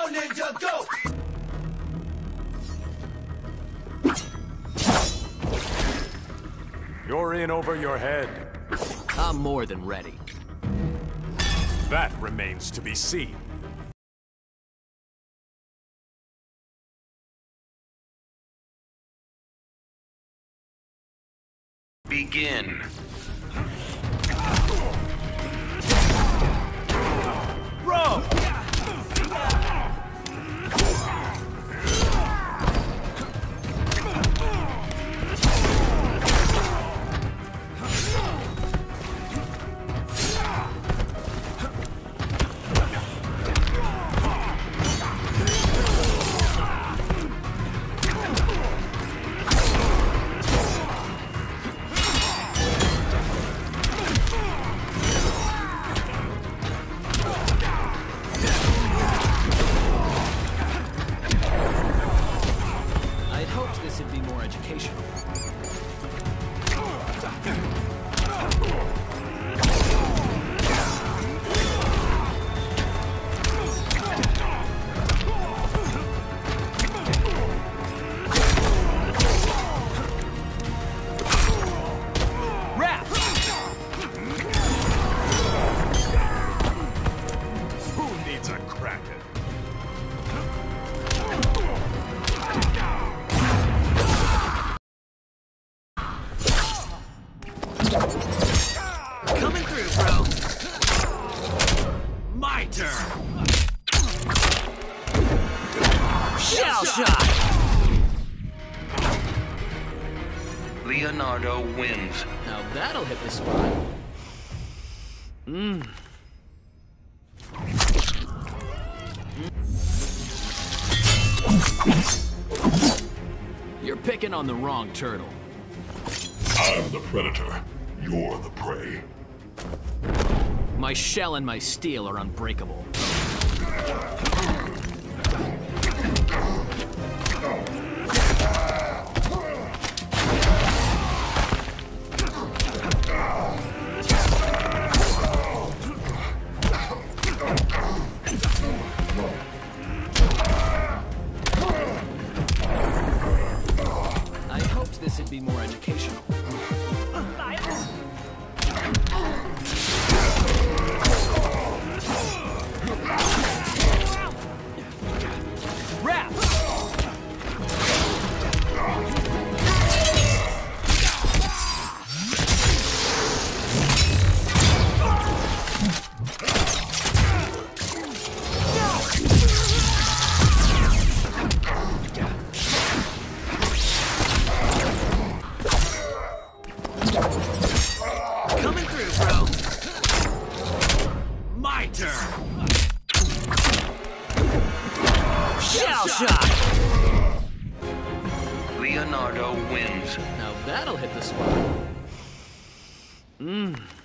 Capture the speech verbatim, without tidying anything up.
Ninja, go! You're in over your head. I'm more than ready. That remains to be seen. Begin. Bro! I'd hoped this would be more educational. Rap! Who needs a Kraken? Coming through, bro. My turn. Shell shot. Leonardo wins. Now that'll hit the spot. Mmm. You're picking on the wrong turtle. I'm the predator. You're the prey. My shell and my steel are unbreakable. I hoped this would be more educational. Rap! Coming through, bro. My turn. Shell shot. Leonardo wins. Now that'll hit the spot. Mmm.